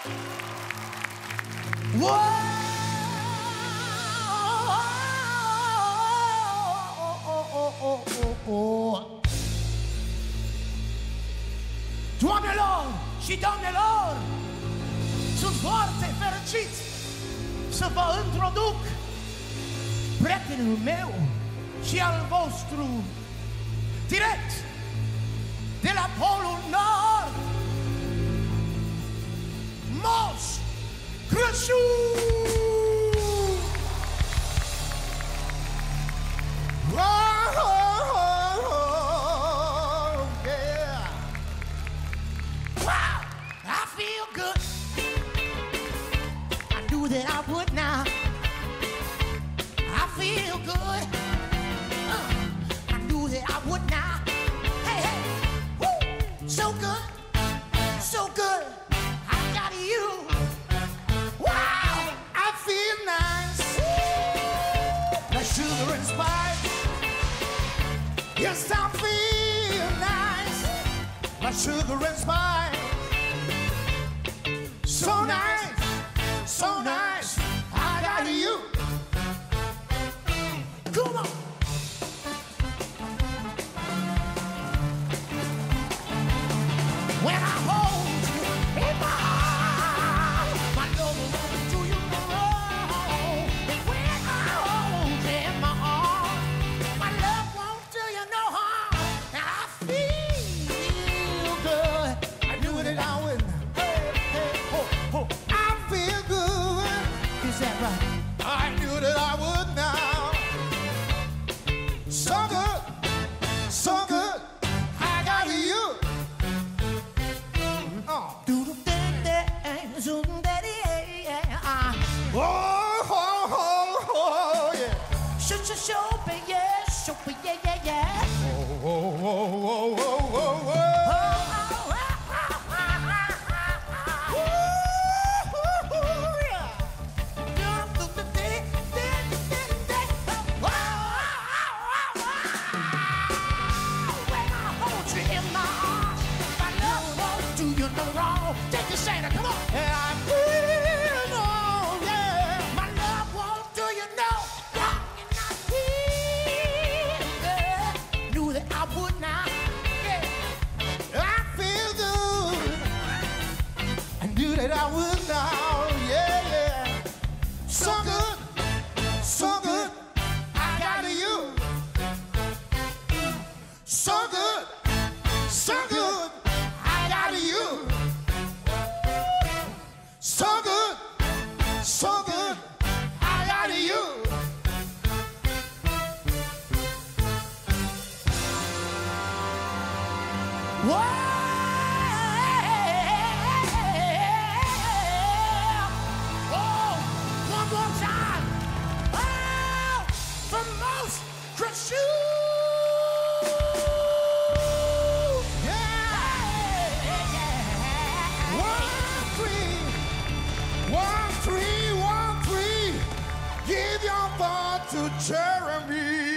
Doamnelor și domnilor, sunt foarte fericit să vă introduc prietenul meu și al vostru, direct de la Polul Nord, Moș Crăciun! That I would now. I feel good. I knew that I would now. Hey, hey, woo, so good, so good. I got you. Wow, I feel nice. Like sugar and spice. Yes, I feel nice. Like sugar and spice. So nice. So nice, I got you. Come on. When I hold you in my arms, my love won't do you no wrong. And when I hold you in my arms, my love won't do you no harm. And I feel good. I knew that I would. Hey, hey, ho, ho. I feel good. Is that right? I knew that I would now. So good, so good, I got you. Do the thing, zoom, daddy, yeah. Oh, oh, oh, oh, yeah. Show, yeah, show, yeah, yeah. Oh, oh, oh, oh, oh, oh, oh. Take a Santa, come on. And I feel, oh yeah, my love won't do you no wrong. And I feel good, knew that I would now. Yeah, I feel good, I knew that I would now. Yeah, yeah, so good, I got you. So good, I got you. So good, I got you. Well, oh, one more time. Oh, from Moș Crăciun. One, three, give your thought to Jeremy.